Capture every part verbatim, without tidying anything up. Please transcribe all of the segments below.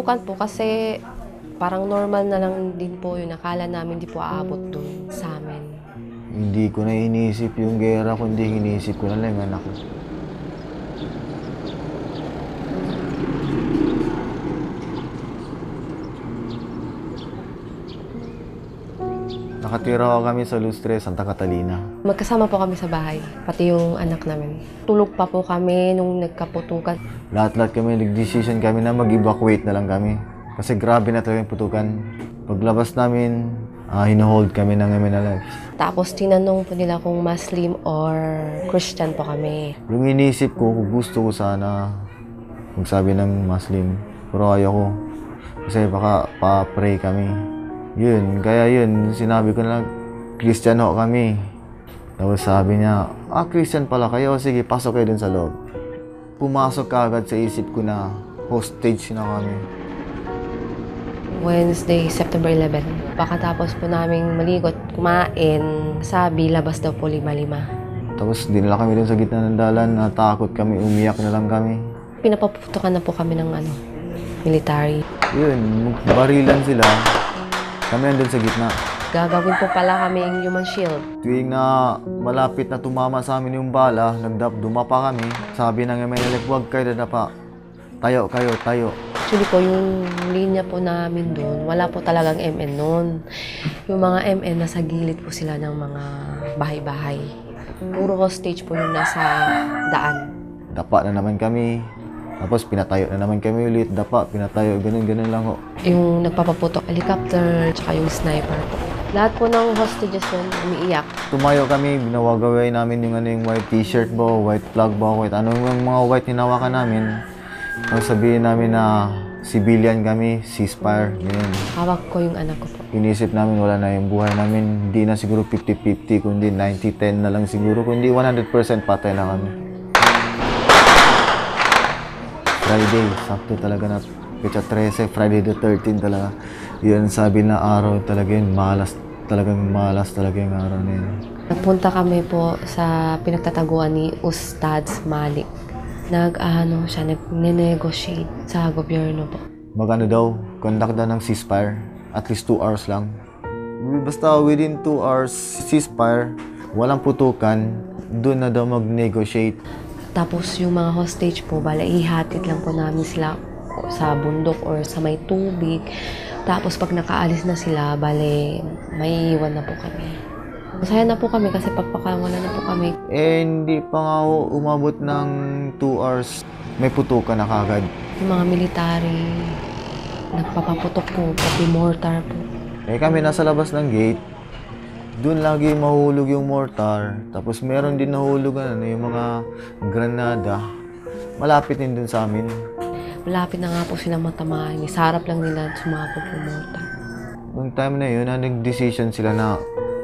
naputukan po kasi parang normal na lang din po yun. Akala namin di po aabot dun sa amin. Hindi ko na iniisip yung gera, kundi iniisip ko na lang yung anak ko. Nakatira ako kami sa Lustre, Santa Catalina. Magkasama po kami sa bahay, pati yung anak namin. Tulog pa po kami nung nagkaputukan. Lahat-lahat kami, nag-decision kami na mag-evacuate na lang kami. Kasi grabe na talaga yung putukan. Paglabas namin, uh, hinohold kami ng M N L F. Tapos tinanong po nila kung Muslim or Christian po kami. Yung inisip ko, gusto ko sana magsabi ng Muslim. Pero ayaw ko. Kasi baka pa-pray kami. Yun, kaya yun, sinabi ko na Christian ho kami. Tapos sabi niya, ah, Christian pala kayo, sige, pasok kayo dun sa loob. Pumasok ka agad sa isip ko na hostage na kami. Wednesday, September eleventh. Pagkatapos po naming maligot, kumain, sabi, labas daw po lima-lima. Tapos dinala kami dun sa gitna ng dalan, natakot kami, umiyak na lang kami. Pinapaputukan na po kami ng ano, military. Yun, barilan sila. Kami andun sa gitna. Gagawin po pala kami yung human shield. Tuwing na malapit na tumama sa amin yung bala, nagdap, dumapa kami. Sabi ng M N L F, huwag kayo dadapa. Tayo, kayo, tayo. Actually po, yung linya po namin doon, wala po talagang M N noon. Yung mga M N, nasa gilid po sila ng mga bahay-bahay. Puro hostage po yung nasa daan. Dapa na naman kami. Tapos pinatayo na naman kami ulit. Dapa, pinatayo, ganun-ganun lang ho. Yung nagpapaputok helicopter, tsaka yung sniper po. Lahat po ng hostages nun, umiiyak. Tumayo kami, binawagaway namin yung ano yung white t-shirt ba, white flag ba, white ano yung mga white hinawakan namin. Tapos sabihin namin na civilian kami, ceasefire, ganyan. Hawak ko yung anak ko po. Inisip namin wala na yung buhay namin. Hindi na siguro fifty fifty, kundi ninety ten na lang siguro. Kundi one hundred percent patay na kami. Friday, sakto talaga na petsa thirteen, Friday the thirteenth talaga. Yun sabi na araw talaga yun, malas, talagang malas talaga yung araw na yun. Nagpunta kami po sa pinagtataguan ni Ustads Malik. Nag-ano siya, nag-negotiate sa gobyerno po. Magano daw, conduct daw ng ceasefire, at least two hours lang. Basta within two hours ceasefire, walang putukan, doon na daw mag-negotiate. Tapos yung mga hostage po, bala ihatid lang po namin sila sa bundok or sa may tubig. Tapos pag nakaalis na sila, bale may iwan na po kami. Masaya na po kami kasi pagpakawala na po kami. Eh, hindi pa nga ako umabot ng two hours. May putukan na kagad. Yung mga military, nagpapaputok po, pati mortar po. Eh kami nasa labas ng gate. Doon lagi mahulog yung mortar. Tapos meron din nahulog ano, yung mga granada. Malapit din dun sa amin. Malapit na nga po silang matamaan. Isarap lang nila sumabog yung mortar. Noong time na yun, nag-decision sila na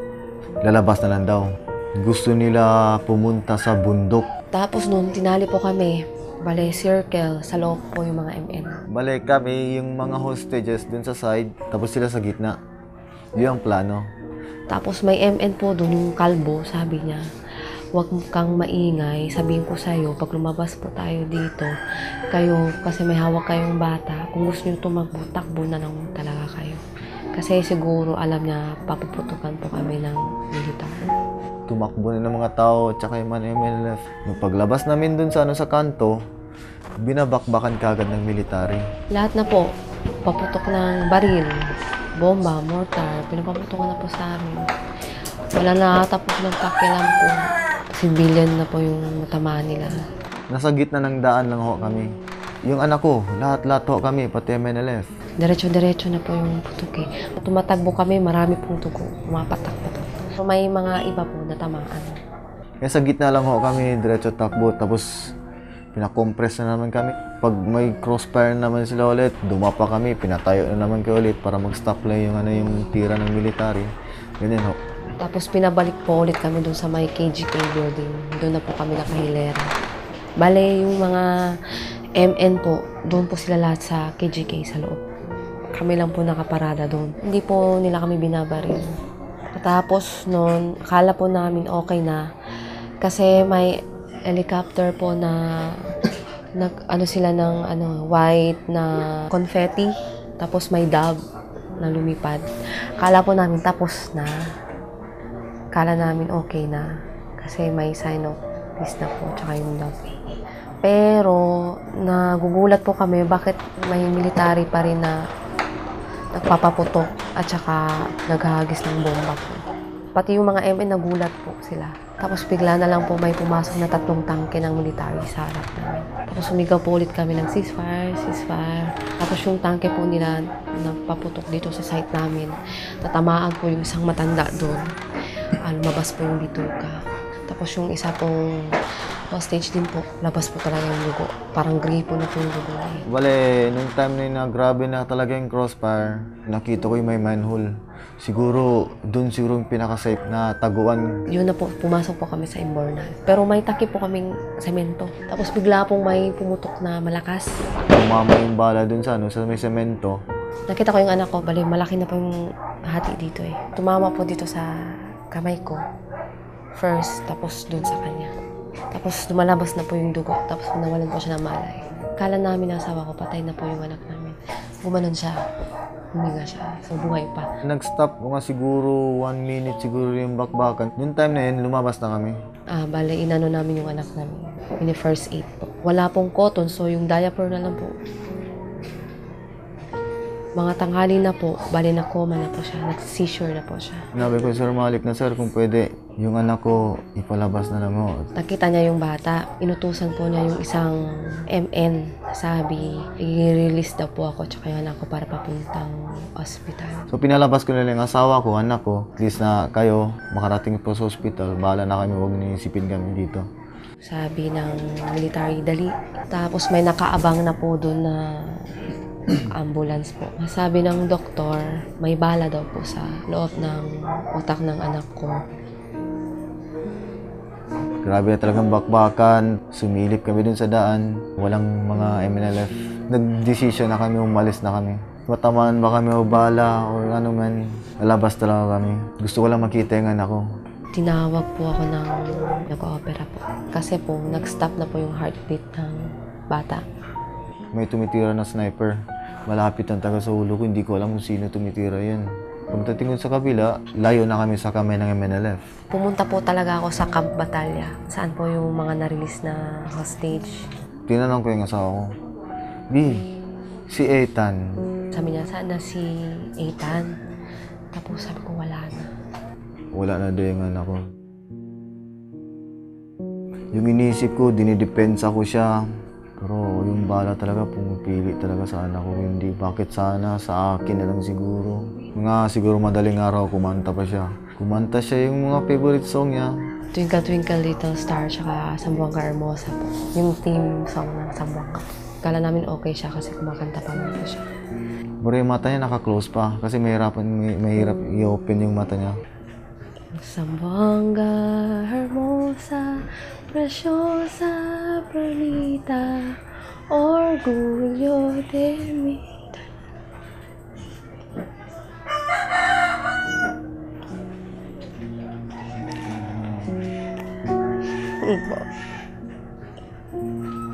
lalabas na lang daw. Gusto nila pumunta sa bundok. Tapos noon, tinali po kami. Bale, circle, sa loob po yung mga M N. Balik kami, yung mga hostages dun sa side, tapos sila sa gitna. Yun ang plano. Tapos may M N po doon, yung kalbo, sabi niya, huwag kang maingay, sabihin ko sa'yo, pag lumabas po tayo dito, kayo, kasi may hawak kayong bata, kung gusto niyo tumakbo, takbo na lang talaga kayo. Kasi siguro alam niya, papuputukan po kami ng militar. Tumakbo na ng mga tao, tsaka yung mga M N L F. Nung paglabas namin dun sa, ano, sa kanto, binabakbakan kagad ng military. Lahat na po, paputok ng baril, bomba, mortar, pinapaputokan na po sa amin. Wala na tapos ng pakialam po. Civilian na po yung matamaan nila. Nasa gitna ng daan lang ho kami. Yung anak ko, lahat-lahat ho kami, pati M N L F. Diretso-diretso na po yung putok eh. Tumatagbo kami, marami pong tugo, pumapatak-patak. So, may mga iba po na tamaan. Kaya sa gitna lang ho kami, diretso takbo, tapos pinakompress na naman kami. Pag may crossfire naman sila ulit, dumapa kami, pinatayo na naman kayo ulit para mag-stop lang yung, ano, yung tira ng military. Ganyan ho. Tapos pinabalik po ulit kami doon sa may K G K building. Doon na po kami nakahilera. Bale, yung mga M N po, doon po sila lahat sa K G K sa loob. Kami lang po nakaparada doon. Hindi po nila kami binabaril. Tapos noon, akala po namin okay na. Kasi may helicopter po na Nag, ano sila ng ano, white na confetti, tapos may dove na lumipad. Kala po namin tapos na. Kala namin okay na. Kasi may sign of peace na po, tsaka yung dove. Pero, nagugulat po kami bakit may military pa rin na nagpapaputok at saka naghahagis ng bomba po. Pati yung mga M N nagulat po sila. Tapos bigla na lang po may pumasok na tatlong tangke ng military sa harap namin. Tapos sumigaw po ulit kami ng ceasefire, ceasefire. Tapos yung tangke po nila nagpaputok dito sa site namin. Tatamaan po yung isang matanda doon. Ah, lumabas po yung bituka. Tapos yung isa pong hostage din po, labas po talaga yung dugo. Parang gripo na po yung dugo eh. Bale, nung time na yun na grabe na talaga yung crossfire, nakita ko yung may manhole. Siguro, dun siguro yung pinaka-safe na taguan. Yun na po, pumasok po kami sa Imbornal. Pero may takip po kaming semento. Tapos bigla pong may pumutok na malakas. Tumama yung bala dun sa, ano, sa may semento. Nakita ko yung anak ko, bali malaki na po yung hati dito eh. Tumama po dito sa kamay ko. First, tapos dun sa kanya. Tapos lumalabas na po yung dugo. Tapos nawalan po siya ng malay. Kala namin ng asawa ko, patay na po yung anak namin. Gumanon siya. Huminga siya. So buhay pa. Nag-stop mga siguro one minute siguro yung bakbakan. Noong time na yun, lumabas na kami. Ah, bale, inano namin yung anak namin. Ini first aid po. Wala pong cotton, so yung diaper na lang po. Mga tanghali na po, bale na coma na po siya. Nag-seizure na po siya. Sinabi ko, Sir Malik na sir, kung pwede, yung anak ko, ipalabas na lang mo. Nakita niya yung bata. Inutusan po niya yung isang M N. Sabi, i-release daw po ako tsaka yung anak ko para papuntang hospital. So pinalabas ko na lang yung asawa ko, anak ko. At least na kayo, makarating po sa hospital. Bahala na kami, huwag niisipin kami dito. Sabi ng military, dali. Tapos may nakaabang na po doon na ambulance po. Sabi ng doktor, may bala daw po sa loob ng utak ng anak ko. Grabe na talagang bakbakan. Sumilip kami dun sa daan. Walang mga M N L F. Nag-decision na kami, umalis na kami. Matamaan ba kami o bala o ano man. Lalabas talaga kami. Gusto ko lang makita yung anak ko. Tinawag po ako ng nag-opera po. Kasi po, nag-stop na po yung heartbeat ng bata. May tumitira na sniper. Malapit ang taga sa ulo ko. Hindi ko alam kung sino tumitira yun. Pagdating sa kabila, layo na kami sa kamay ng M N L F. Pumunta po talaga ako sa Camp Batalya. Saan po yung mga na-release na hostage. Tinanong ko yung asawa ko, B, si Ethan. Sabi niya, saan na si Ethan? Tapos sabi ko, wala na. Wala na daw yung anak ko. Yung inisip ko, dinidepensa ko siya. Pero yung bala talaga, pumipili talaga sa anak ko. Hindi, bakit sana sa akin na lang siguro. Mga siguro madaling araw, kumanta pa siya. Kumanta siya yung mga favorite song niya. Twinkle Twinkle Little Star, tsaka Sambuanga Hermosa po. Yung theme song ng Sambuanga po. Kala namin okay siya kasi kumakanta pa naman siya. Pero yung mata niya naka-close pa kasi mahirapan, may, mahirap i-open yung mata niya. Zamboanga hermosa, preciosa, perlita, orgullo de mi. Ibo.